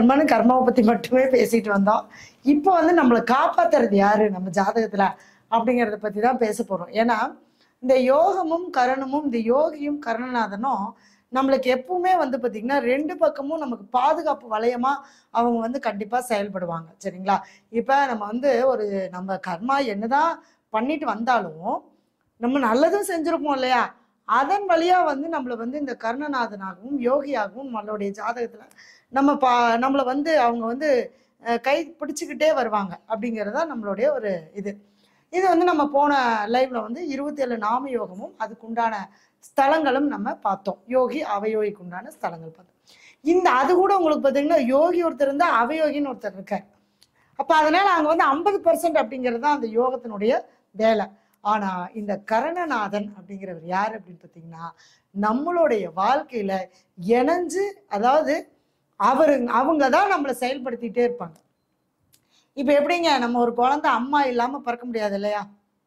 கர்மன்னு கர்மாவை பத்தி மட்டுமே பேசிட்டு வந்தோம். இப்போ வந்து நம்மளை காப்பாத்துறது யாரு நம்ம ஜாதகத்துல அப்படிங்கிறத பத்தி தான் பேச போறோம். ஏன்னா இந்த யோகமும் கரணமும், இந்த யோகியும் கரணநாதனும் நம்மளுக்கு எப்பவுமே வந்து பாத்தீங்கன்னா ரெண்டு பக்கமும் நமக்கு பாதுகாப்பு வளையமா அவங்க வந்து கண்டிப்பா செயல்படுவாங்க. சரிங்களா? இப்ப நம்ம வந்து நம்ம கர்மா என்னதான் பண்ணிட்டு வந்தாலும் நம்ம நல்லதும் செஞ்சிருப்போம் இல்லையா? அதன் வழியா வந்து நம்மள வந்து இந்த கர்ணநாதனாகவும் யோகியாகவும் நம்மளுடைய ஜாதகத்துல நம்ம நம்மளை வந்து அவங்க வந்து கை பிடிச்சுக்கிட்டே வருவாங்க அப்படிங்கிறதா நம்மளுடைய ஒரு இது. இது வந்து நம்ம போன லைவ்ல வந்து 27 நாம யோகமும் அதுக்குண்டான ஸ்தலங்களும் நம்ம பார்த்தோம். யோகி அவயோகிக்கு உண்டான ஸ்தலங்கள் பார்த்தோம். அது கூட உங்களுக்கு பார்த்தீங்கன்னா யோகி ஒருத்தர் இருந்தா அவயோகின்னு ஒருத்தர் இருக்கார். அப்ப அதனால அங்க வந்து 50% அப்படிங்கிறது தான் அந்த யோகத்தினுடைய வேலை. ஆனா இந்த கரணநாதன் அப்படிங்கிறவர் யாரு அப்படின்னு பார்த்தீங்கன்னா நம்மளுடைய வாழ்க்கையில இணைஞ்சு, அதாவது அவங்க தான் நம்மளை செயல்படுத்திட்டே இருப்பாங்க. இப்ப எப்படிங்க, நம்ம ஒரு குழந்தை அம்மா இல்லாம பறக்க முடியாது இல்லையா?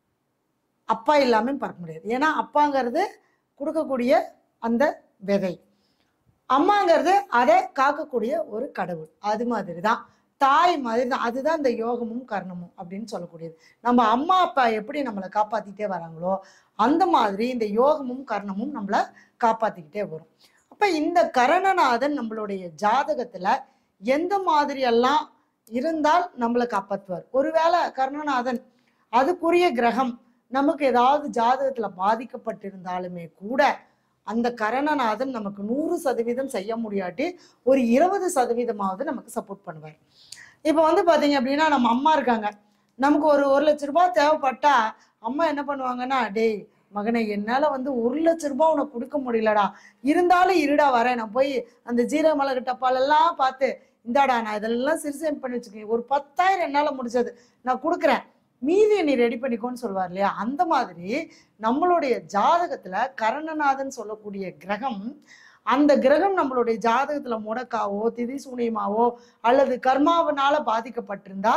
அப்பா இல்லாம பறக்க முடியாது. ஏன்னா அப்பாங்கிறது கொடுக்கக்கூடிய அந்த விதை, அம்மாங்கிறது அதை காக்கக்கூடிய ஒரு கடவுள். அது மாதிரிதான் தாய் மாதிரி தான். அதுதான் இந்த யோகமும் கர்ணமும் அப்படின்னு சொல்லக்கூடியது. நம்ம அம்மா அப்பா எப்படி நம்மளை காப்பாத்திட்டே வராங்களோ அந்த மாதிரி இந்த யோகமும் கர்ணமும் நம்மளை காப்பாத்திக்கிட்டே வரும். அப்ப இந்த கரணநாதன் நம்மளுடைய ஜாதகத்துல எந்த மாதிரி எல்லாம் இருந்தால் நம்மளை காப்பாற்றுவார். ஒருவேளை கர்ணநாதன் அதுக்குரிய கிரகம் நமக்கு ஏதாவது ஜாதகத்துல பாதிக்கப்பட்டிருந்தாலுமே கூட அந்த கரணநாதன் நமக்கு 100% செய்ய முடியாட்டி ஒரு 20% நமக்கு சப்போர்ட் பண்ணுவார். இப்ப வந்து பாத்தீங்க அப்படின்னா நம்ம அம்மா இருக்காங்க, நமக்கு ஒரு 1,00,000 ரூபாய் தேவைப்பட்டா அம்மா என்ன பண்ணுவாங்கன்னா, டேய் மகனை, என்னால வந்து 1,00,000 ரூபாய் உனக்கு கொடுக்க முடியலடா, இருந்தாலும் இருடா வரேன், நான் போய் அந்த ஜீரக மிளகு டப்பாலெல்லாம் பார்த்து இந்தாடா நான் இதெல்லாம் சிறுசேம் பண்ணி வச்சுக்கேன், ஒரு 10,000 என்னால முடிஞ்சது நான் கொடுக்குறேன், மீதியை நீ ரெடி பண்ணிக்கோன்னு சொல்வார் இல்லையா? அந்த மாதிரி நம்மளுடைய ஜாதகத்துல கரணநாதன் சொல்லக்கூடிய கிரகம், அந்த கிரகம் நம்மளுடைய ஜாதகத்துல முடக்காவோ திதி சூனியமாவோ அல்லது கர்மாவனால பாதிக்கப்பட்டிருந்தா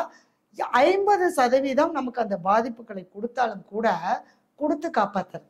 50% நமக்கு அந்த பாதிப்புகளை கொடுத்தாலும் கூட கொடுத்து காப்பாத்துறது.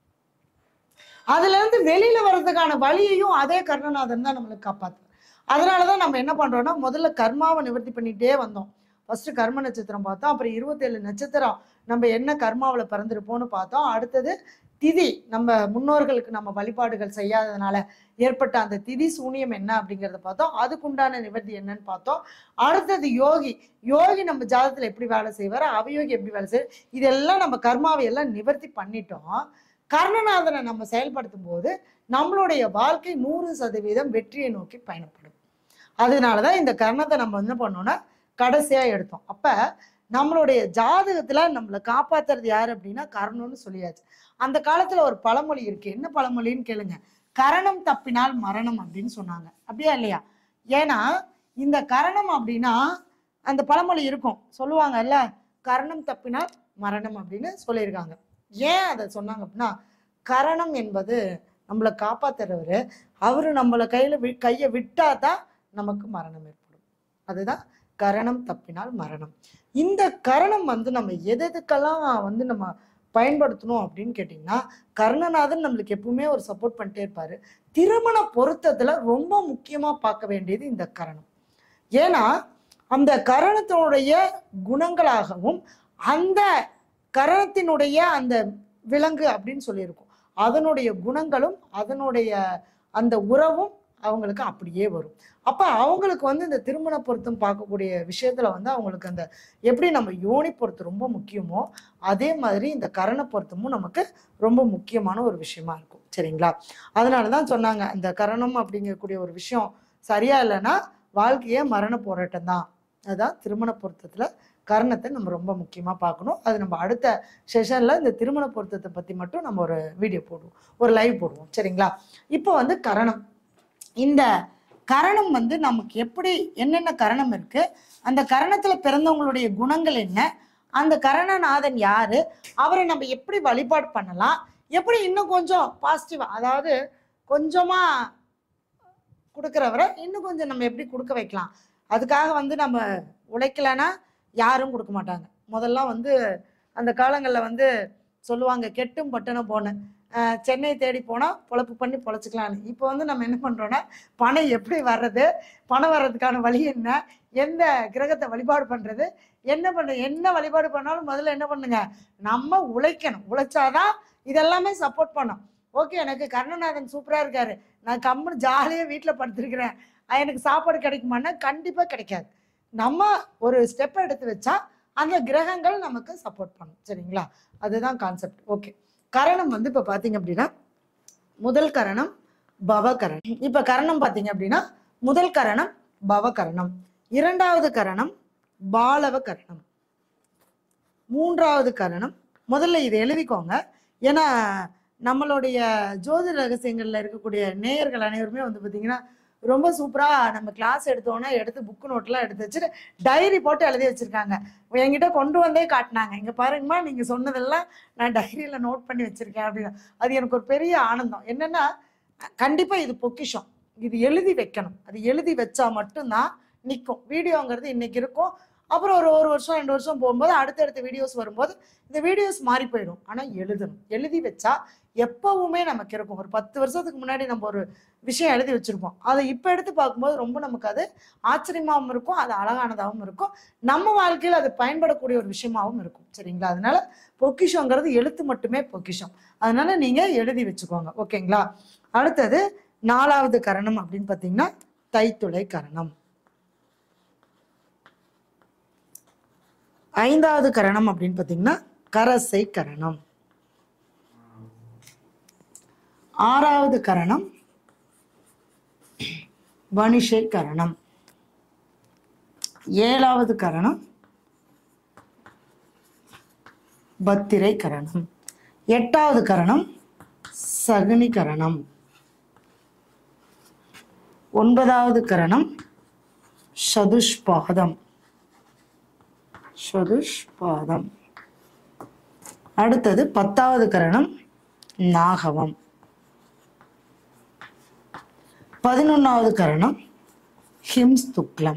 அதுல இருந்து வெளியில வர்றதுக்கான வழியையும் அதே கர்ணநாதன் தான் நம்மளுக்கு காப்பாத்துறது. அதனாலதான் நம்ம என்ன பண்றோம்னா முதல்ல கர்மாவை நிவர்த்தி பண்ணிட்டே வந்தோம். ஃபர்ஸ்ட் கர்ம நட்சத்திரம் பார்த்தோம், அப்புறம் 27 நட்சத்திரம் நம்ம என்ன கர்மாவில் பிறந்திருப்போம்னு பார்த்தோம். அடுத்தது திதி, நம்ம முன்னோர்களுக்கு நம்ம வழிபாடுகள் செய்யாததுனால ஏற்பட்ட அந்த திதி சூனியம் என்ன அப்படிங்கிறத பார்த்தோம். அதுக்குண்டான நிவர்த்தி என்னன்னு பார்த்தோம். அடுத்தது யோகி, யோகி நம்ம ஜாதகத்துல எப்படி வேலை செய்வார், அவயோகி எப்படி வேலை செய்வார், இதெல்லாம் நம்ம கர்மாவை எல்லாம் நிவர்த்தி பண்ணிட்டோம். கர்ணநாதனை நம்ம செயல்படுத்தும் போது நம்மளுடைய வாழ்க்கை 100% வெற்றியை நோக்கி பயணப்படும். அதனாலதான் இந்த கர்ணத்தை நம்ம என்ன பண்ணோம்னா கடைசியா எடுத்தோம். அப்ப நம்மளுடைய ஜாதகத்துல நம்மளை காப்பாத்துறது யாரு அப்படின்னா கரணம்னு சொல்லியாச்சு. அந்த காலத்துல ஒரு பழமொழி இருக்கு, என்ன பழமொழின்னு கேளுங்க, கரணம் தப்பினால் மரணம் அப்படின்னு சொன்னாங்க. அப்படியா இல்லையா? ஏன்னா இந்த கரணம் அப்படின்னா அந்த பழமொழி இருக்கும், சொல்லுவாங்கல்ல, கரணம் தப்பினால் மரணம் அப்படின்னு சொல்லியிருக்காங்க. ஏன் அதை சொன்னாங்க அப்படின்னா, கரணம் என்பது நம்மளை காப்பாத்துறவரு, அவரு நம்மளை கையை விட்டாதான் நமக்கு மரணம் ஏற்படும். அதுதான் கரணம் தப்பினால் மரணம். இந்த கரணம் வந்து நம்ம எதுக்கெல்லாம் வந்து நம்ம பயன்படுத்தணும் அப்படின்னு கேட்டிங்கன்னா, கர்ணநாதன் நம்மளுக்கு எப்பவுமே ஒரு சப்போர்ட் பண்ணிட்டே இருப்பாரு. திருமண பொருத்தத்துல ரொம்ப முக்கியமா பார்க்க வேண்டியது இந்த கரணம். ஏன்னா அந்த கரணத்தினுடைய குணங்களாகவும் அந்த கரணத்தினுடைய அந்த விலங்கு அப்படின்னு சொல்லியிருக்கும், அதனுடைய குணங்களும் அதனுடைய அந்த உறவும் அவங்களுக்கு அப்படியே வரும். அப்ப அவங்களுக்கு வந்து இந்த திருமண பொருத்தம் பார்க்கக்கூடிய விஷயத்துல வந்து அவங்களுக்கு அந்த எப்படி நம்ம யோனி பொருத்தம் ரொம்ப முக்கியமோ அதே மாதிரி இந்த கரண பொருத்தமும் நமக்கு ரொம்ப முக்கியமான ஒரு விஷயமா இருக்கும். சரிங்களா? அதனாலதான் சொன்னாங்க, இந்த கரணம் அப்படிங்கக்கூடிய ஒரு விஷயம் சரியா இல்லைன்னா வாழ்க்கையே மரண போராட்டம் தான். அதுதான் திருமண பொருத்தத்துல கரணத்தை நம்ம ரொம்ப முக்கியமா பார்க்கணும். அது நம்ம அடுத்த செஷன்ல இந்த திருமண பொருத்தத்தை பத்தி மட்டும் நம்ம ஒரு வீடியோ போடுவோம், ஒரு லைவ் போடுவோம். சரிங்களா? இப்போ வந்து கரணம், இந்த கரணம் வந்து நமக்கு எப்படி என்னென்ன கரணம் இருக்கு, அந்த கரணத்துல பிறந்தவங்களுடைய குணங்கள் என்ன, அந்த கரணநாதன் யாரு, அவரை நம்ம எப்படி வழிபாடு பண்ணலாம், எப்படி இன்னும் கொஞ்சம் பாசிட்டிவா, அதாவது கொஞ்சமா கொடுக்குறவரை இன்னும் கொஞ்சம் நம்ம எப்படி கொடுக்க வைக்கலாம். அதுக்காக வந்து நம்ம உழைக்கலைன்னா யாரும் கொடுக்க மாட்டாங்க. முதல்ல வந்து அந்த காலங்களில் வந்து சொல்லுவாங்க, கெட்டும் பட்டணம் போன சென்னை தேடி போனால் பொழப்பு பண்ணி பொழைச்சிக்கலான்னு. இப்போ வந்து நம்ம என்ன பண்ணுறோன்னா, பணம் எப்படி வர்றது, பணம் வர்றதுக்கான வழி என்ன, எந்த கிரகத்தை வழிபாடு பண்ணுறது, என்ன வழிபாடு பண்ணாலும் முதல்ல என்ன பண்ணுங்க, நம்ம உழைக்கணும். உழைச்சாதான் இதெல்லாமே சப்போர்ட் பண்ணும். ஓகே, எனக்கு கர்ணநாதன் சூப்பராக இருக்காரு, நான் கம்முன்னு ஜாலியாக வீட்டில் படுத்துருக்கிறேன், எனக்கு சாப்பாடு கிடைக்குமான்னா கண்டிப்பாக கிடைக்காது. நம்ம ஒரு ஸ்டெப் எடுத்து வச்சா அந்த கிரகங்கள் நமக்கு சப்போர்ட் பண்ணும். சரிங்களா? அதுதான் கான்செப்ட். ஓகே, கரணம் வந்து இப்போ பார்த்தீங்க அப்படின்னா முதல் கரணம் பவகரணம். இப்போ கரணம் பார்த்தீங்க அப்படின்னா முதல் கரணம் பவகரணம், இரண்டாவது கரணம் பாலவ கரணம், மூன்றாவது கரணம். முதல்ல இதை எழுதிக்கோங்க. ஏன்னா நம்மளுடைய ஜோதிட ரகசியங்கள்ல இருக்கக்கூடிய நேயர்கள் அனைவருமே வந்து பார்த்தீங்கன்னா ரொம்ப சூப்பராக நம்ம கிளாஸ் எடுத்தோன்னா எடுத்து புக்கு நோட்லாம் எடுத்து வச்சுட்டு டைரி போட்டு எழுதி வச்சுருக்காங்க. என்கிட்ட கொண்டு வந்தே காட்டினாங்க, இங்கே பாருங்கம்மா நீங்கள் சொன்னதெல்லாம் நான் டைரியில் நோட் பண்ணி வச்சுருக்கேன் அப்படின்னு. அது எனக்கு ஒரு பெரிய ஆனந்தம். என்னென்னா கண்டிப்பாக இது பொக்கிஷம், இது எழுதி வைக்கணும். அது எழுதி வச்சா மட்டும்தான் நிற்கும். வீடியோங்கிறது இன்றைக்கி இருக்கும், அப்புறம் ஒரு வருஷம் 2 வருஷம் போகும்போது அடுத்தடுத்த வீடியோஸ் வரும்போது இந்த வீடியோஸ் மாறி போயிடும். ஆனால் எழுதணும். எழுதி வச்சா எப்பவுமே நமக்கு இருக்கும். ஒரு 10 வருஷத்துக்கு முன்னாடி நம்ம ஒரு விஷயம் எழுதி வச்சுருப்போம், அதை இப்போ எடுத்து பார்க்கும்போது ரொம்ப நமக்கு அது ஆச்சரியமாகவும் இருக்கும், அது அழகானதாகவும் இருக்கும், நம்ம வாழ்க்கையில் அது பயன்படக்கூடிய ஒரு விஷயமாகவும் இருக்கும். சரிங்களா? அதனால பொக்கிஷங்கிறது எழுத்து மட்டுமே பொக்கிஷம். அதனால நீங்கள் எழுதி வச்சுக்கோங்க. ஓகேங்களா? அடுத்தது 4வது கரணம் அப்படின்னு பார்த்தீங்கன்னா தைத்துளை கரணம். 5வது கரணம் அப்படின்னு பார்த்தீங்கன்னா கரசை கரணம். 6வது கரணம் வணிஷை கரணம். 7வது கரணம் பத்திரை கரணம். 8வது கரணம் சகுனி கரணம். 9வது கரணம் சதுஷ்பாதம். அடுத்தது 10வது கரணம் நாகவம். 11வது கரணம் ஹிம்ஸ்துக்லம்.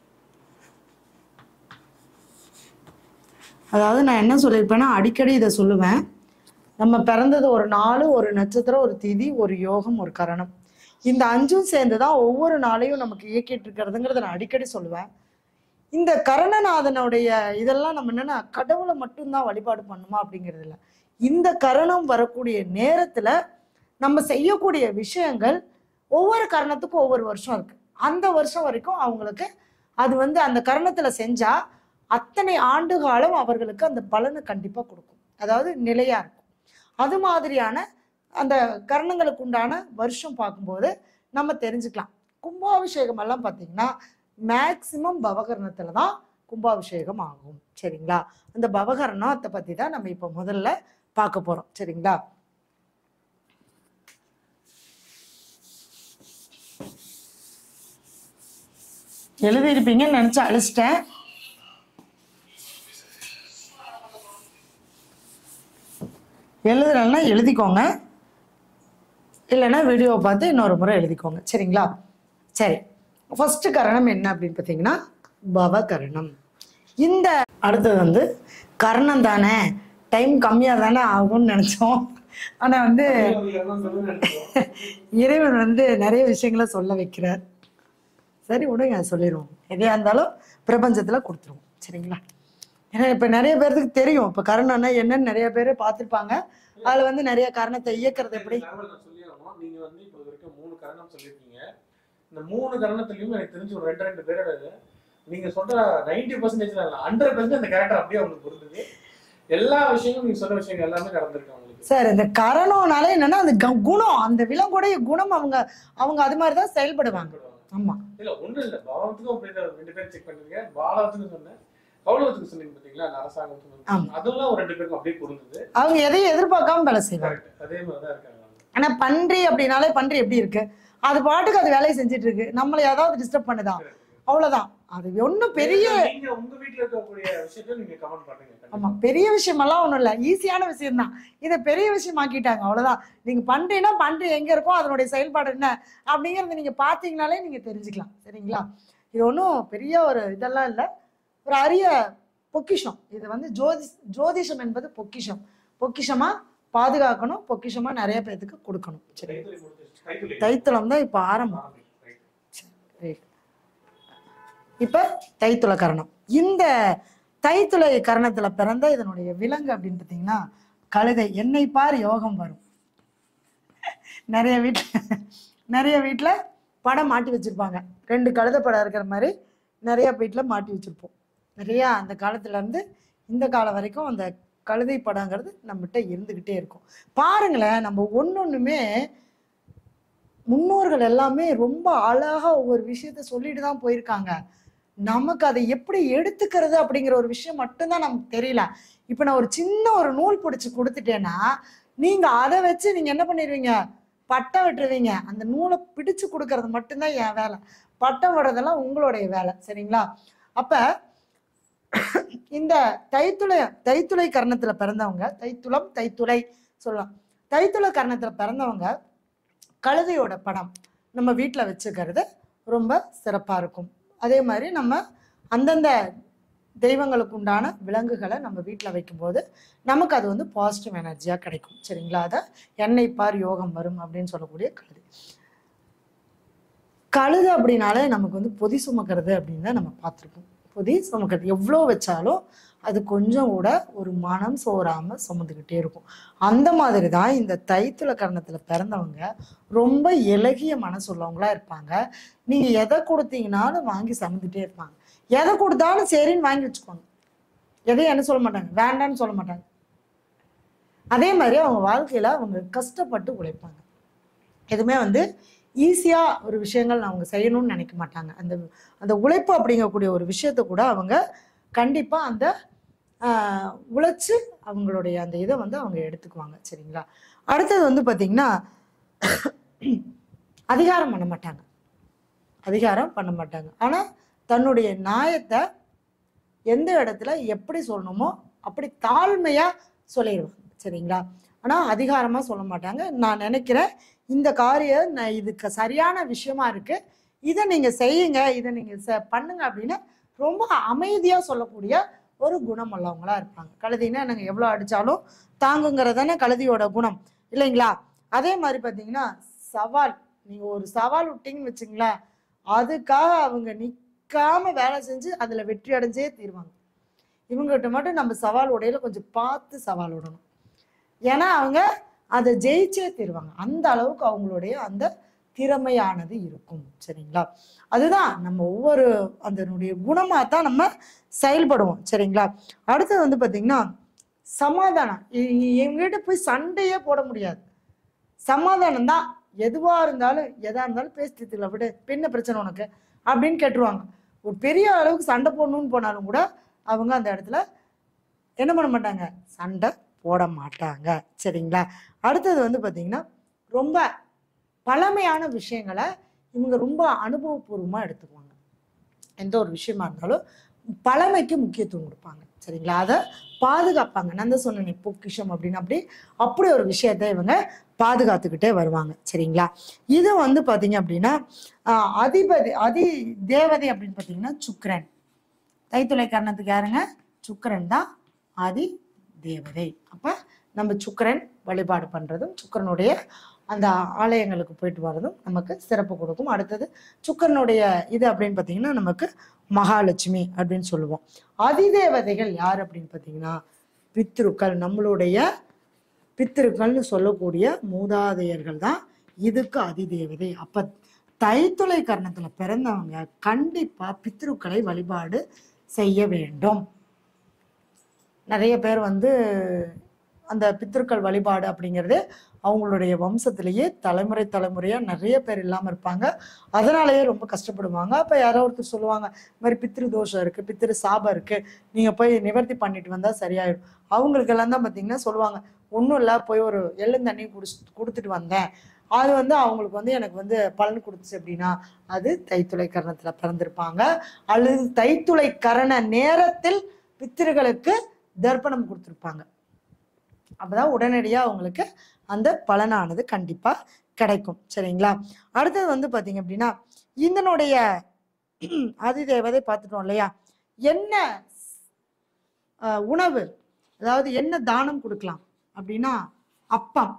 அதாவது நான் என்ன சொல்லியிருப்பேன்னா, அடிக்கடி இதை சொல்லுவேன், நம்ம பிறந்தது ஒரு நாள், ஒரு நட்சத்திரம், ஒரு திதி, ஒரு யோகம், ஒரு கரணம். இந்த 5ம் சேர்ந்து தான் ஒவ்வொரு நாளையும் நமக்கு இயக்கிட்டு இருக்கிறதுங்கிறத நான் அடிக்கடி சொல்லுவேன். இந்த கரணநாதனுடைய இதெல்லாம் நம்ம என்னன்னா கடவுளை மட்டும்தான் வழிபாடு பண்ணுமா அப்படிங்கிறது இல்லை. இந்த கரணம் வரக்கூடிய நேரத்துல நம்ம செய்யக்கூடிய விஷயங்கள் ஒவ்வொரு கரணத்துக்கும் ஒவ்வொரு வருஷம் இருக்கு. அந்த வருஷம் வரைக்கும் அவங்களுக்கு அது வந்து அந்த கரணத்துல செஞ்சா அத்தனை ஆண்டு காலம் அவர்களுக்கு அந்த பலனை கண்டிப்பா கொடுக்கும். அதாவது நிலையா இருக்கும். அது மாதிரியான அந்த கரணங்களுக்கு உண்டான வருஷம் பார்க்கும்போது நம்ம தெரிஞ்சுக்கலாம். கும்பாபிஷேகம் எல்லாம் பார்த்தீங்கன்னா மேக்சிமம் பவகரணத்துல தான் கும்பாபிஷேகம் ஆகும். சரிங்களா? அந்த பவகரணத்தை பத்தி தான் நம்ம இப்போ முதல்ல பார்க்க போறோம். சரிங்களா? எழுதியிருப்பீங்கன்னு நினைச்சு அழிச்சிட்டேன். எழுதுறேன்னா எழுதிக்கோங்க, இல்லைன்னா வீடியோவை பார்த்து இன்னொரு முறை எழுதிக்கோங்க. சரிங்களா? சரி, ஃபர்ஸ்ட் கரணம் என்ன அப்படின்னு பார்த்தீங்கன்னா பவகரணம். இந்த அடுத்தது வந்து கரணம் தானே, டைம் கம்மியாக தானே ஆகும்னு நினச்சோம். ஆனால் வந்து இறைவன் வந்து நிறைய விஷயங்களை சொல்ல வைக்கிறார். சரி விடுங்க, சொல்லிடுவோம். எதையா இருந்தாலும் பிரபஞ்சத்தில் கொடுத்துருவோம். சரிங்களா? ஏன்னா இப்போ நிறைய பேருக்கு தெரியும், இப்போ கரணம்னா என்னன்னு நிறைய பேர் பார்த்துருப்பாங்க. அதில் வந்து நிறைய காரணத்தை இயக்கிறது எப்படி. நீங்க வந்து இப்போ வரைக்கும் 3 கரணம் சொல்லியிருக்கீங்க. இந்த 3 கரணத்துலயும் எனக்கு தெரிஞ்சு ஒரு 2 பேரோட நீங்க சொல்ற 90% 100% அந்த கேரக்டர் அப்படியே அவங்களுக்கு பொருந்தது. எல்லா விஷயங்களும் நீங்க சொல்ற விஷயங்கள் எல்லாமே நடந்திருக்கு அவங்களுக்கு. சார், இந்த கரணம்னாலே என்னன்னா அந்த குணம், அந்த விலங்குடைய குணம், அவங்க அது மாதிரி தான் செயல்படுவாங்க. ஆமா, இல்ல ஒண்ணும் இல்ல, பாவத்துக்கும் அப்படி 2 பேரும் செக் பண்ணுறீங்க, பாலவத்துக்கும் சொன்னேன், கௌலவத்துக்கு சொன்னீங்க பாத்தீங்களா, அந்த அரசாங்கத்துக்கு, அதெல்லாம் ஒரு 2 பேருக்கும் அப்படியே பொருந்தது. அவங்க எதையும் எதிர்பார்க்காம வேலை செய்வாங்க. அதே மாதிரிதான் இருக்காங்க. ஆனா பன்றி அப்படின்னாலே பன்றி எப்படி இருக்கு, அது பாட்டுக்கு அது வேலையை செஞ்சுட்டு இருக்கு, நம்மளை ஏதாவது டிஸ்டர்ப் பண்ணுதான், அவ்வளவுதான். அது ஒன்றும் பெரிய உங்க வீட்டுல இருக்கக்கூடிய விஷயத்த நீங்க கமெண்ட் பண்ணுங்க. ஆமா, பெரிய விஷயமெல்லாம் ஒன்றும் இல்லை, ஈஸியான விஷயம் தான். இதை பெரிய விஷயம் ஆக்கிட்டாங்க, அவ்வளவுதான். நீங்க பன்றினா பன்றி எங்க இருக்கோ அதனுடைய செயல்பாடு என்ன அப்படிங்கறத நீங்க பாத்தீங்கன்னாலே நீங்க தெரிஞ்சுக்கலாம். சரிங்களா? இது ஒன்றும் பெரிய ஒரு இதெல்லாம் இல்லை, ஒரு அரிய பொக்கிஷம். இது வந்து ஜோதிஷம் என்பது பொக்கிஷம். பொக்கிஷமா பாதுகாக்கணும், பொக்கிஷமா நிறைய பேத்துக்கு கொடுக்கணும். சரி, தைத்துளம் தான் இப்ப ஆரம்பம். இப்ப தைத்துள கரணம். இந்த தைத்துளை கரணத்துல பிறந்த இதனுடைய விலங்கு அப்படின்னு பார்த்தீங்கன்னா கழுதை. என்னை பார் யோகம் வரும். நிறைய வீட்டுல படம் மாட்டி வச்சிருப்பாங்க. 2 கழுதை படம் இருக்கிற மாதிரி நிறைய வீட்டுல மாட்டி வச்சிருப்போம். நிறைய அந்த காலத்துல இருந்து இந்த காலம் வரைக்கும் அந்த கழுதை படங்கிறது நம்மகிட்ட இருந்துகிட்டே இருக்கும். பாருங்களேன், நம்ம ஒன்னொன்னுமே முன்னோர்கள் எல்லாமே ரொம்ப அழகா ஒவ்வொரு விஷயத்த சொல்லிட்டு தான் போயிருக்காங்க. நமக்கு அதை எப்படி எடுத்துக்கிறது அப்படிங்கிற ஒரு விஷயம் மட்டும்தான் நமக்கு தெரியல. இப்ப நான் ஒரு சின்ன ஒரு நூல் பிடிச்சி கொடுத்துட்டேன்னா நீங்க அதை வச்சு நீங்க என்ன பண்ணிடுவீங்க, பட்டம் விட்டுருவீங்க. அந்த நூலை பிடிச்சு கொடுக்கறது மட்டும்தான் என் வேலை, பட்டம் விடுறதெல்லாம் உங்களுடைய வேலை. சரிங்களா? அப்ப இந்த தைத்துளை கரணத்துல பிறந்தவங்க, தைத்துளை சொல்லலாம், தைத்துளை கரணத்துல பிறந்தவங்க கழுதையோட படம் நம்ம வீட்டில் வச்சுக்கிறது ரொம்ப சிறப்பா இருக்கும். அதே மாதிரி நம்ம அந்தந்த தெய்வங்களுக்கு உண்டான விலங்குகளை நம்ம வீட்டில் வைக்கும்போது நமக்கு அது வந்து பாசிட்டிவ் எனர்ஜியா கிடைக்கும். சரிங்களா? அதை என்னை பார் யோகம் வரும் அப்படின்னு சொல்லக்கூடிய கழுது அப்படின்னாலே நமக்கு வந்து பொதி சுமக்கிறது அப்படின்னு தான் நம்ம பார்த்துருப்போம். பொதி சுமக்கிறது எவ்வளோ வச்சாலும் அது கொஞ்சம் கூட ஒரு மனம் சோறாம சுமந்துக்கிட்டே இருக்கும். அந்த மாதிரி தான் இந்த தைத்துள கரணத்துல பிறந்தவங்க ரொம்ப இலகிய மனசுள்ளவங்களா இருப்பாங்க. நீங்க எதை கொடுத்தீங்கன்னாலும் வாங்கி சுமந்துட்டே இருப்பாங்க. எதை கொடுத்தாலும் சரின்னு வாங்கி வச்சுக்கோங்க. எதையும் என்ன சொல்ல மாட்டாங்க, வேண்டான்னு சொல்ல மாட்டாங்க. அதே மாதிரி அவங்க வாழ்க்கையில அவங்க கஷ்டப்பட்டு உழைப்பாங்க. எதுவுமே வந்து ஈஸியா ஒரு விஷயங்கள் அவங்க செய்யணும்னு நினைக்க மாட்டாங்க. அந்த உழைப்பு அப்படிங்கக்கூடிய ஒரு விஷயத்த கூட அவங்க கண்டிப்பா அந்த உழைச்சு அவங்களுடைய அந்த இதை வந்து அவங்க எடுத்துக்குவாங்க. சரிங்களா? அடுத்தது வந்து பார்த்தீங்கன்னா அதிகாரம் பண்ண மாட்டாங்க. ஆனா தன்னுடைய நியாயத்தை எந்த இடத்துல எப்படி சொல்லணுமோ அப்படி தாழ்மையா சொல்லிடுவாங்க. சரிங்களா? ஆனா அதிகாரமா சொல்ல மாட்டாங்க. நான் நினைக்கிறேன் இந்த காரியம் இதுக்கு சரியான விஷயமா இருக்கு, இதை நீங்க செய்யுங்க, இதை நீங்க பண்ணுங்க அப்படின்னு ரொம்ப அமைதியா சொல்லக்கூடிய ஒரு குணம் உள்ளவங்களா இருப்பாங்க. கழுதினா நாங்க எவ்வளவு அடிச்சாலும் தாங்குங்கிறதானே கழுதியோட குணம் இல்லைங்களா? அதே மாதிரி பார்த்தீங்கன்னா சவால், நீங்க ஒரு சவால் விட்டீங்கன்னு வச்சுங்களேன், அதுக்காக அவங்க நிற்காம வேலை செஞ்சு அதுல வெற்றி அடைஞ்சே தீருவாங்க. இவங்ககிட்ட மட்டும் நம்ம சவால் உடையில கொஞ்சம் பார்த்து சவால் விடணும். ஏன்னா அவங்க அதை ஜெயிச்சே தீருவாங்க. அந்த அளவுக்கு அவங்களுடைய அந்த திறமையானது இருக்கும். சரிங்களா? அதுதான் நம்ம ஒவ்வொரு அதனுடைய குணமா தான் நம்ம செயல்படுவோம். சரிங்களா? அடுத்தது வந்து பார்த்தீங்கன்னா சமாதானம். எங்ககிட்ட போய் சண்டையே போட முடியாது. சமாதானம் தான். எதுவா இருந்தாலும் எதா இருந்தாலும் பேசிட்டு விடு, என்ன பிரச்சனை உனக்கு அப்படின்னு கேட்டுருவாங்க. ஒரு பெரிய அளவுக்கு சண்டை போடணும்னு போனாலும் கூட அவங்க அந்த இடத்துல என்ன பண்ண மாட்டாங்க, சண்டை போட மாட்டாங்க. சரிங்களா? அடுத்தது வந்து பார்த்தீங்கன்னா ரொம்ப பழமையான விஷயங்களை இவங்க ரொம்ப அனுபவபூர்வமா எடுத்துக்குவாங்க. எந்த ஒரு விஷயமா இருந்தாலும் பழமைக்கு முக்கியத்துவம் கொடுப்பாங்க. சரிங்களா? அதை பாதுகாப்பாங்க. நான் தான் சொன்னேன் பொக்கிஷம் அப்படின்னு. அப்படி ஒரு விஷயத்த இவங்க பாதுகாத்துக்கிட்டே வருவாங்க. சரிங்களா? இது வந்து பார்த்தீங்க அப்படின்னா அதி தேவதை அப்படின்னு பார்த்தீங்கன்னா சுக்கிரன். தைத்துளை கரணத்துக்கு யாருங்க? சுக்கிரன் தான் ஆதி தேவதை. அப்ப நம்ம சுக்கிரன் வழிபாடு பண்றதும் சுக்கிரனுடைய அந்த ஆலயங்களுக்கு போயிட்டு வர்றதும் நமக்கு சிறப்பு கொடுக்கும். அடுத்தது சுக்கிரனுடைய இது அப்படின்னு பார்த்தீங்கன்னா நமக்கு மகாலட்சுமி அப்படின்னு சொல்லுவோம். அதிதேவதைகள் யார் அப்படின்னு பார்த்தீங்கன்னா பித்ருக்கள். நம்மளுடைய பித்ருக்கள்னு சொல்லக்கூடிய மூதாதையர்கள் தான் இதுக்கு அதிதேவதை. அப்ப தைத்துளை கரணத்துல பிறந்தவங்க கண்டிப்பா பித்ருக்களை வழிபாடு செய்ய வேண்டும். நிறைய பேர் வந்து அந்த பித்ருக்கள் வழிபாடு அப்படிங்கிறது அவங்களுடைய வம்சத்திலேயே தலைமுறையா நிறைய பேர் இல்லாம இருப்பாங்க. அதனாலேயே ரொம்ப கஷ்டப்படுவாங்க. அப்ப யாரோ ஒருத்தர் சொல்லுவாங்க, இந்த மாதிரி பித்ரு தோஷம் இருக்கு, பித்ரு சாபம் இருக்கு, நீங்க போய் நிவர்த்தி பண்ணிட்டு வந்தா சரியாயிடும். அவங்களுக்கெல்லாம் தான் பார்த்தீங்கன்னா சொல்லுவாங்க, ஒன்றும் இல்லை, போய் ஒரு எள்ளுந்தண்ணி கொடுத்துட்டு வந்தேன், அது வந்து அவங்களுக்கு வந்து எனக்கு வந்து பலன் கொடுத்துச்சு அப்படின்னா அது தைத்துளை கரணத்துல பிறந்திருப்பாங்க. அல்லது தைத்துளை கரண நேரத்தில் பித்திருகளுக்கு தர்ப்பணம் கொடுத்துருப்பாங்க. அப்பதான் உடனடியா அவங்களுக்கு அந்த பலனானது கண்டிப்பா கிடைக்கும். சரிங்களா? அடுத்தது வந்து பாத்தீங்க அப்படின்னா இதனுடைய அதிதேவதை பார்த்துட்டோம் இல்லையா? என்ன உணவு, அதாவது என்ன தானம் கொடுக்கலாம் அப்படின்னா அப்பம்.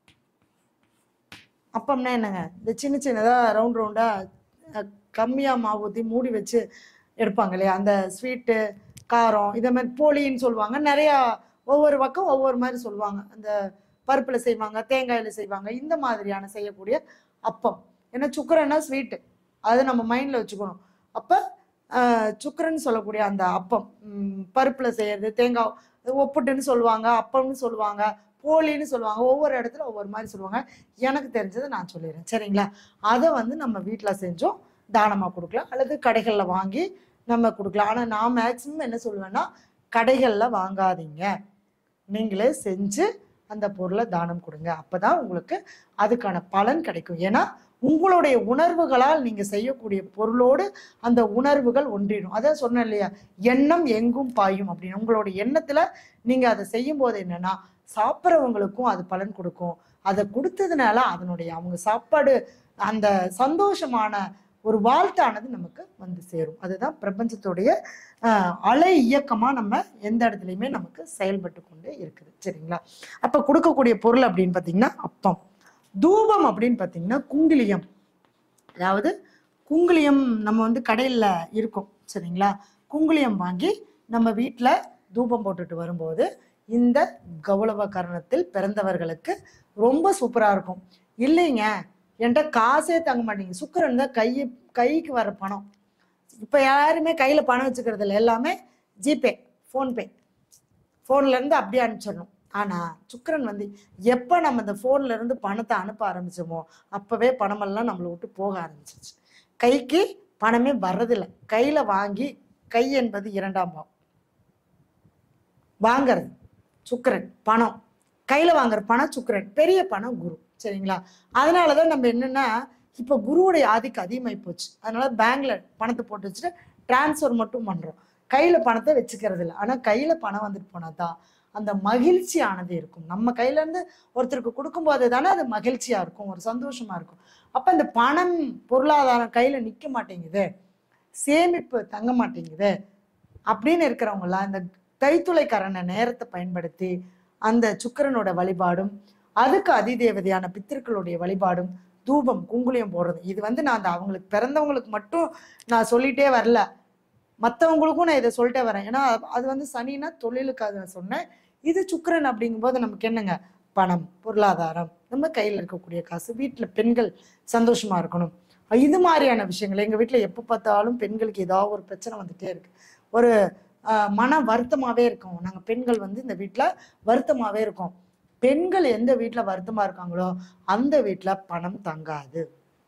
அப்பம்னா என்னங்க, இந்த சின்ன சின்னதாக ரவுண்ட் ரவுண்டாக கம்மியாக மாவு ஊற்றி மூடி வச்சு எடுப்பாங்க இல்லையா, அந்த ஸ்வீட்டு காரம் இதை மாதிரி போலின்னு சொல்லுவாங்க. நிறையா ஒவ்வொரு பக்கம் ஒவ்வொரு மாதிரி சொல்லுவாங்க. அந்த பருப்பில் செய்வாங்க, தேங்காயில் செய்வாங்க, இந்த மாதிரியான செய்யக்கூடிய அப்பம். ஏன்னா சுக்கரன்னா ஸ்வீட்டு, அது நம்ம மைண்டில் வச்சுக்கணும். அப்போ சுக்கரன்னு சொல்லக்கூடிய அந்த அப்பம் பருப்பில் செய்யறது, தேங்காய் ஒப்புட்டுன்னு சொல்லுவாங்க, அப்பம்னு சொல்லுவாங்க, போலின்னு சொல்லுவாங்க. ஒவ்வொரு இடத்துல ஒவ்வொரு மாதிரி சொல்லுவாங்க. எனக்கு தெரிஞ்சதை நான் சொல்லிடுறேன், சரிங்களா? அதை வந்து நம்ம வீட்டில் செஞ்சோம் தானமாக கொடுக்கலாம், அல்லது கடைகளில் வாங்கி நம்ம கொடுக்கலாம். ஆனால் நான் மேக்ஸிமம் என்ன சொல்லுவேன்னா, கடைகளில் வாங்காதீங்க, நீங்களே செஞ்சு அந்த பொருளை தானம் கொடுங்க. அப்போ தான் உங்களுக்கு அதுக்கான பலன் கிடைக்கும். ஏன்னா உங்களுடைய உணர்வுகளால் நீங்கள் செய்யக்கூடிய பொருளோடு அந்த உணர்வுகள் ஒன்றிடும். அதான் சொன்னேன் இல்லையா, எண்ணம் எங்கும் பாயும் அப்படின்னு. உங்களுடைய எண்ணத்தில் நீங்கள் அதை செய்யும் போது என்னன்னா, சாப்பிட்றவங்களுக்கும் அது பலன் கொடுக்கும். அதை கொடுத்ததுனால அதனுடைய அவங்க சாப்பாடு அந்த சந்தோஷமான ஒரு வாழ்த்தானது நமக்கு வந்து சேரும். அதுதான் பிரபஞ்சத்துடைய அலை இயக்கமாக நம்ம எந்த இடத்துலையுமே நமக்கு செயல்பட்டு கொண்டு இருக்குது, சரிங்களா? அப்போ கொடுக்கக்கூடிய பொருள் அப்படின்னு பார்த்தீங்கன்னா அப்பம். தூபம் அப்படின்னு பார்த்தீங்கன்னா குங்கிலியம். அதாவது குங்கிலியம் நம்ம வந்து கடையில் இருக்கும், சரிங்களா? குங்கிலியம் வாங்கி நம்ம வீட்டில் தூபம் போட்டுட்டு வரும்போது இந்த கௌளவ கரணத்தில் பிறந்தவர்களுக்கு ரொம்ப சூப்பராக இருக்கும். இல்லைங்க, என்கிட்ட காசே தங்க மாட்டேங்க, சுக்கிரன் தான் கைக்கு வர பணம். இப்போ யாருமே கையில் பணம் வச்சுக்கிறது இல்லை, எல்லாமே ஜிபே, ஃபோன்பே, ஃபோன்லேருந்து அப்படியே அனுப்பிச்சிடணும். ஆனால் சுக்கிரன் வந்து எப்போ நம்ம இந்த ஃபோன்லேருந்து பணத்தை அனுப்ப ஆரம்பிச்சோமோ அப்போவே பணமெல்லாம் நம்மளை விட்டு போக ஆரம்பிச்சிச்சு. கைக்கு பணமே வர்றதில்லை. கையில் வாங்கி, கை என்பது இரண்டாம் பாவம், வாங்கிறது சுக்கிரன், பணம் கையில் வாங்குற பணம் சுக்கிரன், பெரிய பணம் குரு, சரிங்களா? அதனால தான் நம்ம என்னென்னா, இப்போ குருவுடைய ஆதிக்கம் அதிகமாகி போச்சு. அதனால பேங்க்ல பணத்தை போட்டு வச்சுட்டு டிரான்ஸ்ஃபர் மட்டும் பண்ணுறோம், கையில் பணத்தை வச்சுக்கிறது இல்லை. ஆனால் கையில் பணம் வந்துட்டு போனால் தான் அந்த மகிழ்ச்சியானது இருக்கும். நம்ம கையிலேருந்து ஒருத்தருக்கு கொடுக்கும்போது தானே அது மகிழ்ச்சியாக இருக்கும், ஒரு சந்தோஷமாக இருக்கும். அப்போ இந்த பணம் பொருளாதாரம் கையில் நிற்க மாட்டேங்குது, சேமிப்பு தங்க மாட்டேங்குது அப்படின்னு இருக்கிறவங்களாம் இந்த தைத்துளைக்கரண நேரத்தை பயன்படுத்தி அந்த சுக்கிரனோட வழிபாடும் அதுக்கு அதிதேவதையான பித்திருக்களுடைய வழிபாடும் தூபம் குங்குலியம் போடுறது. இது வந்து நான் அந்த அவங்களுக்கு பிறந்தவங்களுக்கு மட்டும் நான் சொல்லிட்டே வரல, மற்றவங்களுக்கும் நான் இதை சொல்லிட்டே வரேன். ஏன்னா அது வந்து சனினா தொழிலுக்காக நான் சொன்னேன். இது சுக்கிரன் அப்படிங்கும்போது நமக்கு என்னங்க, பணம், பொருளாதாரம், நம்ம கையில் இருக்கக்கூடிய காசு, வீட்டில் பெண்கள் சந்தோஷமா இருக்கணும், இது மாதிரியான விஷயங்கள். எங்கள் வீட்டில் எப்போ பார்த்தாலும் பெண்களுக்கு ஏதாவது ஒரு பிரச்சனை வந்துட்டே இருக்கு, ஒரு மன வருத்தமாகவே இருக்கும். நாங்கள் பெண்கள் வந்து இந்த வீட்டில் வருத்தமாகவே இருக்கோம். பெண்கள் எந்த வீட்டில் வருத்தமாக இருக்காங்களோ அந்த வீட்டில் பணம் தங்காது.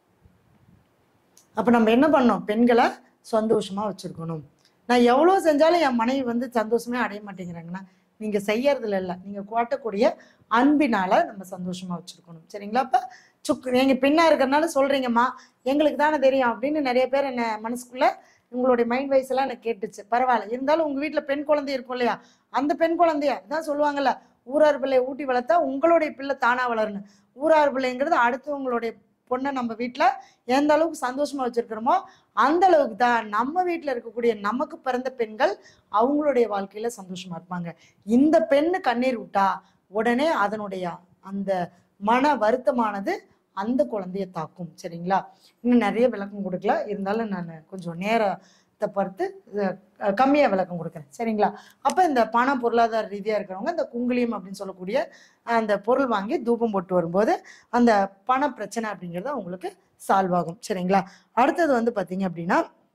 அப்போ நம்ம என்ன பண்ணோம், பெண்களை சந்தோஷமாக வச்சுருக்கணும். நான் எவ்வளோ செஞ்சாலும் என் மனைவி வந்து சந்தோஷமே அடைய மாட்டேங்கிறாங்கன்னா, நீங்கள் செய்யறதுல இல்லை, நீங்கள் காட்டக்கூடிய அன்பினால் நம்ம சந்தோஷமாக வச்சுருக்கணும், சரிங்களா? அப்போ நீங்கள் பெண்ணாக இருக்கிறனால சொல்கிறீங்கம்மா, எங்களுக்கு தானே தெரியும் அப்படின்னு நிறைய பேர் என்ன மனசுக்குள்ளே உங்களுடைய மைண்ட் வைஸ் எல்லாம் எனக்கு கேட்டுச்சு. பரவாயில்ல, இருந்தாலும் உங்கள் வீட்டில் பெண் குழந்தை இருக்கும் இல்லையா, அந்த பெண் குழந்தைய தான் சொல்லுவாங்கல்ல, ஊரார் பிள்ளையை ஊட்டி வளர்த்தா உங்களுடைய பிள்ளை தானா வளரணும். ஊரார் பிள்ளைங்கிறது அடுத்தவங்களுடைய பொண்ணை நம்ம வீட்டில் எந்த அளவுக்கு சந்தோஷமா வச்சிருக்கிறோமோ அந்த அளவுக்கு தான் நம்ம வீட்டில் இருக்கக்கூடிய நமக்கு பிறந்த பெண்கள் அவங்களுடைய வாழ்க்கையில சந்தோஷமா இருப்பாங்க. இந்த பெண்ணு கண்ணீர் விட்டா உடனே அதனுடைய அந்த மன வருத்தமானது அந்த குழந்தைய தாக்கும், சரிங்களா? இன்னும் நிறைய விளக்கம் கொடுக்கல, இருந்தாலும் நான் கொஞ்சம் நேரத்தை பொறுத்து கம்மியாக விளக்கம் கொடுக்குறேன், சரிங்களா? அப்போ இந்த பண பொருளாதார ரீதியாக இருக்கிறவங்க இந்த குங்குலியம் அப்படின்னு சொல்லக்கூடிய அந்த பொருள் வாங்கி தூபம் போட்டு வரும்போது அந்த பண பிரச்சனை அப்படிங்கிறது அவங்களுக்கு சால்வ் ஆகும், சரிங்களா? அடுத்தது வந்து பார்த்தீங்க அப்படின்னா,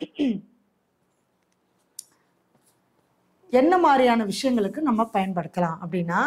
என்ன மாதிரியான விஷயங்களுக்கு நம்ம பயன்படுத்தலாம் அப்படின்னா,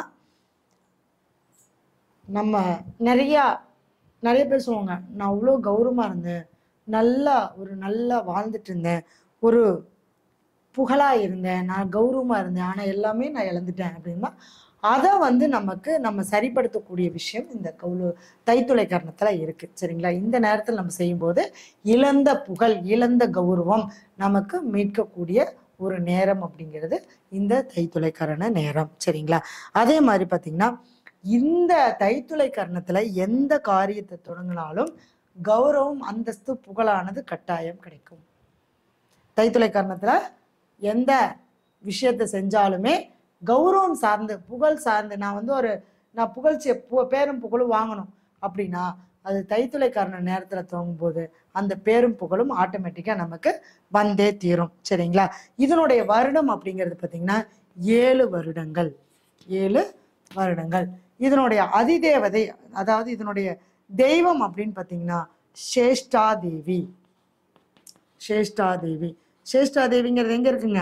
நம்ம நிறைய பேர் சொல்லுவாங்க, நான் அவ்வளோ கௌரவமாக இருந்தேன், நல்லா வாழ்ந்துட்டு இருந்தேன், ஒரு புகழாக இருந்தேன், நான் கௌரவமாக இருந்தேன், ஆனால் எல்லாமே நான் இழந்துட்டேன் அப்படின்னா, அதை வந்து நம்ம சரிப்படுத்தக்கூடிய விஷயம் இந்த தைத்துளை கரணத்தில் இருக்குது, சரிங்களா? இந்த நேரத்தில் நம்ம செய்யும்போது இழந்த புகழ், இழந்த கௌரவம் நமக்கு மீட்கக்கூடிய ஒரு நேரம் அப்படிங்கிறது இந்த தைத்துளை கரண நேரம், சரிங்களா? அதே மாதிரி பார்த்தீங்கன்னா, இந்த தைத்துளை கரணத்தில் எந்த காரியத்தை தொடங்கினாலும் கௌரவம், அந்தஸ்து, புகழானது கட்டாயம் கிடைக்கும். தைத்துளை கரணத்தில் எந்த விஷயத்தை செஞ்சாலுமே கௌரவம் சார்ந்து, புகழ் சார்ந்து, நான் வந்து ஒரு நான் பேரும் புகழும் வாங்கணும் அப்படின்னா அது தைத்துளைக்காரன நேரத்துல துவங்கும்போது அந்த பேரும் புகழும் ஆட்டோமேட்டிக்கா நமக்கு வந்தே தீரும். சரிங்களா? இதனுடைய வருடம் அப்படிங்கிறது பார்த்தீங்கன்னா 7 வருடங்கள். 7 வருடங்கள். இதனுடைய அதிதேவதை, அதாவது இதனுடைய தெய்வம் அப்படின்னு பார்த்தீங்கன்னா சேஷ்டாதேவி. சேஷ்டாதேவி. சேஷ்டாதேவிங்கிறது எங்க இருக்குங்க?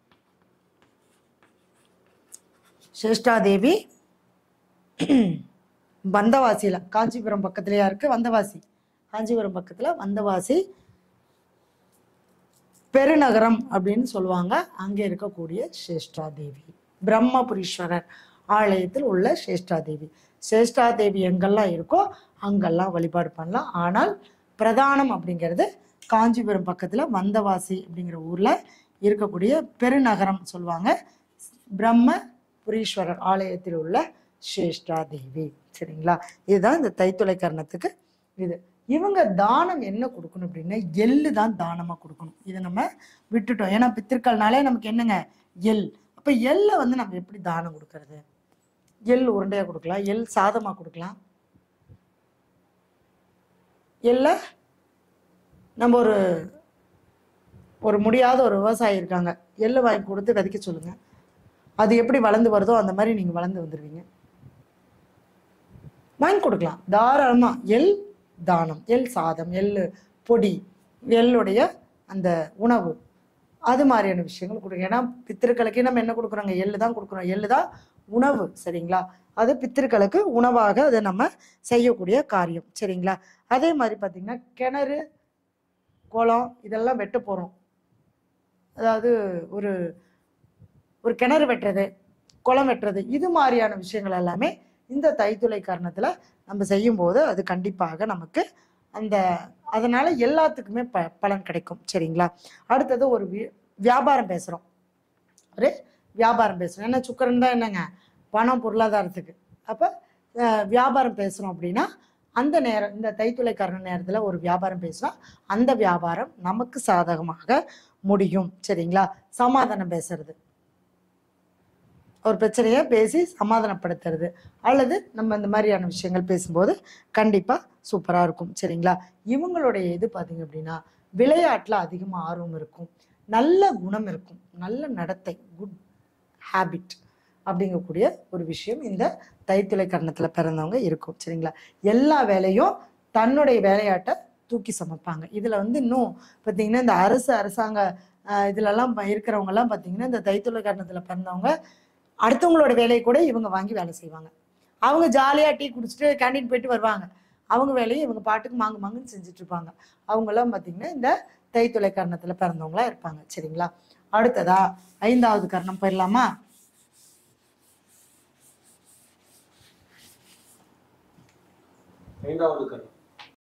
சேஷ்டாதேவி வந்தவாசியில, காஞ்சிபுரம் பக்கத்துலயா இருக்கு வந்தவாசி. காஞ்சிபுரம் பக்கத்துல வந்தவாசி பெருநகரம் அப்படின்னு சொல்லுவாங்க. அங்கே இருக்கக்கூடிய சேஷ்டாதேவி பிரம்மபுரீஸ்வரர் ஆலயத்தில் உள்ள சேஷ்டாதேவி. சேஷ்டாதேவி எங்கெல்லாம் இருக்கோ அங்கெல்லாம் வழிபாடு பண்ணலாம். ஆனால் பிரதானம் அப்படிங்கிறது காஞ்சிபுரம் பக்கத்துல வந்தவாசி அப்படிங்கிற ஊர்ல இருக்கக்கூடிய பெருநகரம் சொல்லுவாங்க. பிரம்மபுரீஸ்வரர் ஆலயத்தில் உள்ள சேஷ்டாதேவி. சரிங்களா? இதுதான் இந்த தைத்துளை கரணத்துக்கு. இது இவங்க தானம் என்ன கொடுக்கணும் அப்படின்னா எள்ளு தான் தானமா கொடுக்கணும். இதை நம்ம விட்டுட்டோம். ஏன்னா பித்திருக்கள்னாலே நமக்கு என்னங்க எள். அப்ப எள்ளை வந்து நம்ம எப்படி தானம் கொடுக்கறது? எள் உருண்டையா கொடுக்கலாம், எள் சாதமா கொடுக்கலாம். எள்ள நம்ம ஒரு முடியாத ஒரு விவசாயி இருக்காங்க, எள்ளு வாங்கி கொடுத்து விதைக்க சொல்லுங்க. அது எப்படி வளர்ந்து வருதோ அந்த மாதிரி நீங்க வளர்ந்து வந்துடுவீங்க. வாங்கி கொடுக்கலாம் தாராளமா. எள் தானம், எள் சாதம், எள் பொடி, எள்ளுடைய அந்த உணவு, அது மாதிரியான விஷயங்கள் கொடுங்க. ஏன்னா பித்திருக்களுக்கு நம்ம என்ன கொடுக்குறோங்க? எள்ளு தான் கொடுக்குறோம். எள்ளு தான் உணவு. சரிங்களா? அது பித்திருக்களுக்கு உணவாக அதை நம்ம செய்யக்கூடிய காரியம். சரிங்களா? அதே மாதிரி பார்த்தீங்கன்னா கிணறு, குளம் இதெல்லாம் வெட்ட போகிறோம். அதாவது ஒரு கிணறு வெட்டுறது, குளம் வெட்டுறது, இது மாதிரியான விஷயங்கள் எல்லாமே இந்த தைத்துளை கரணத்துல நம்ம செய்யும்போது அது கண்டிப்பாக நமக்கு அதனால எல்லாத்துக்குமே பலன் கிடைக்கும். சரிங்களா? அடுத்தது ஒரு வியாபாரம் பேசுறோம். ஒரு வியாபாரம் பேசுறோம். ஏன்னா சுக்கிரன் தான் என்னங்க பணம், பொருளாதாரத்துக்கு. அப்ப வியாபாரம் பேசுறோம் அப்படின்னா அந்த நேரம், இந்த தைத்துளை கரண நேரத்துல ஒரு வியாபாரம் பேசுனா அந்த வியாபாரம் நமக்கு சாதகமாக முடியும். சரிங்களா? சமாதானம் பேசுறது, ஒரு பிரச்சனையை பேசி சமாதானப்படுத்துறது, அல்லது நம்ம இந்த மாதிரியான விஷயங்கள் பேசும்போது கண்டிப்பா சூப்பரா இருக்கும். சரிங்களா? இவங்களுடைய இது பார்த்தீங்க அப்படின்னா விளையாட்டுல அதிகமாக ஆர்வம் இருக்கும், நல்ல குணம் இருக்கும், நல்ல நடத்தை, குட் ஹேபிட் அப்படிங்கக்கூடிய ஒரு விஷயம் இந்த தைத்துளை கரணத்துல பிறந்தவங்க இருக்கும். சரிங்களா? எல்லா வேலையும் தன்னுடைய வேலையாட்ட தூக்கி சமைப்பாங்க. இதுல வந்து இன்னும் பார்த்தீங்கன்னா இந்த அரசாங்க இதுலலாம் இருக்கிறவங்க எல்லாம் பார்த்தீங்கன்னா இந்த தைத்துளை கரணத்துல பிறந்தவங்க அடுத்தவங்களோட வேலையை கூட இவங்க வாங்கி வேலை செய்வாங்க. அவங்க ஜாலியாக டீ குடிச்சிட்டு கேண்டீன் போயிட்டு வருவாங்க. அவங்க வேலையை இவங்க பாட்டுக்கு மாங்குன்னு செஞ்சுட்டு இருப்பாங்க. அவங்கெல்லாம் பார்த்தீங்கன்னா இந்த தைத்துளை கரணத்துல பிறந்தவங்களா இருப்பாங்க. சரிங்களா? அடுத்ததா 5வது கரணம் போயிடலாமா? 5வது கரணம்